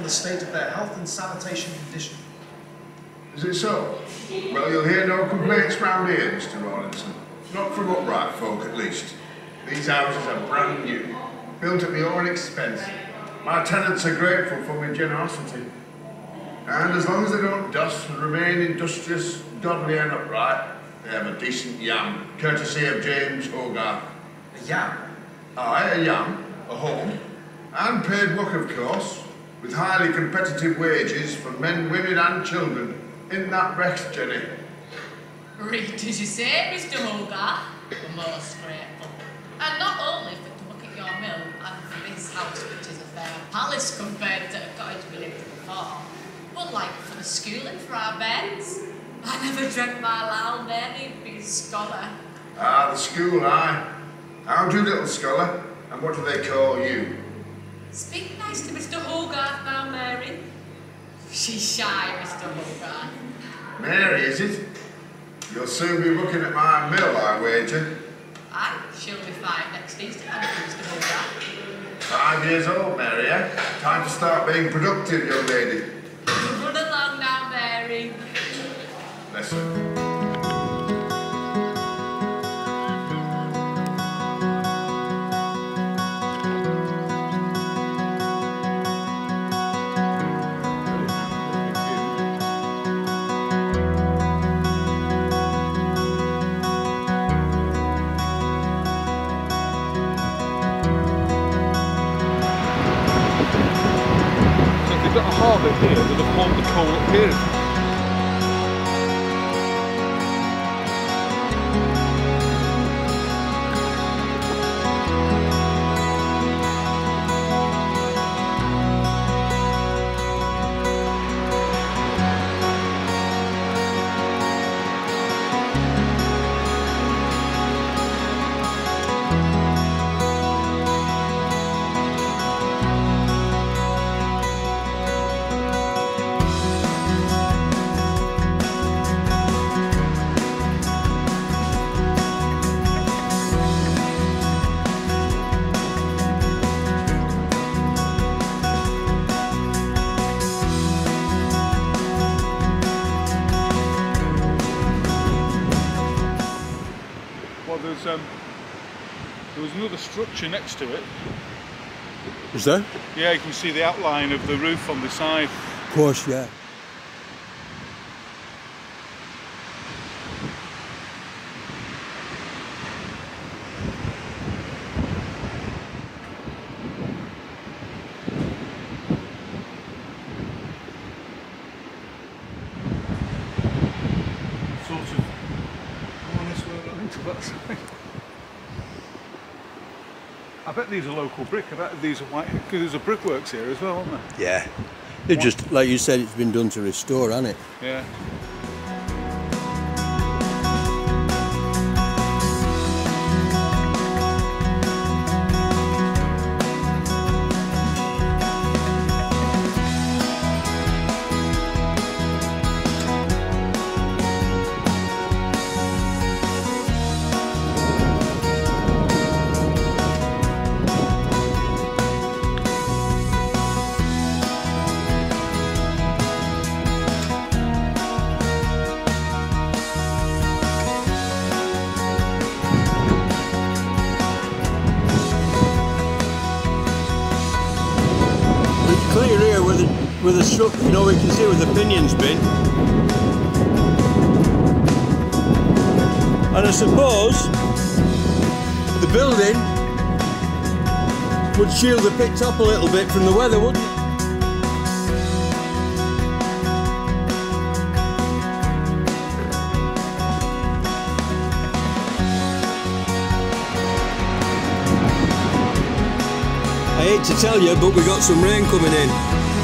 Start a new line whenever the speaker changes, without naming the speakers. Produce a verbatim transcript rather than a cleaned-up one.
the state of their health and sanitation condition.
Is it so? Well, you'll hear no complaints round here, Mister Laurence. Not from upright folk, at least. These houses are brand new, built at my own expense. My tenants are grateful for my generosity. And as long as they don't dust and remain industrious, godly and upright, they have a decent yam, courtesy of James Hogarth.
A yam?
Aye, a yam, a home, and paid work, of course, with highly competitive wages for men, women and children. In that rest, Jenny.
Read as you say, Mister Hogarth. We're most grateful. And not only for to look at your mill and for this house, which is a fair palace compared to a cottage we lived in before, but like for the schooling for our bairns. I never dreamt my lad there'd be a scholar.
Ah, the school, aye. How do, little scholar? And what do they call you?
Speak nice to Mister Hogarth now, Mary. She's shy, Mister Hogarth.
Mary, is it? You'll soon be looking at my mill, I wager.
Aye, she'll be five next Easter, Mister Hogarth.
Five years old, Mary, eh? Time to start being productive, young lady.
Run along now, Mary.
Bless her.
They've got a harbour here that have hauled the coal up here. There's, um, there was another structure next to it.
Is there?
Yeah, you can see the outline of the roof on the side.
Of course, yeah.
Sort of. I bet these are local brick. I bet these are white. Because there's a brickworks here as well, aren't there?
Yeah. They're just, like you said, it's been done to restore, hasn't it?
Yeah.
Clear here with the, with the struck, you know, we can see where the pinion's been. And I suppose the building would shield the pit top a little bit from the weather, wouldn't it? I hate to tell you, but we got some rain coming in.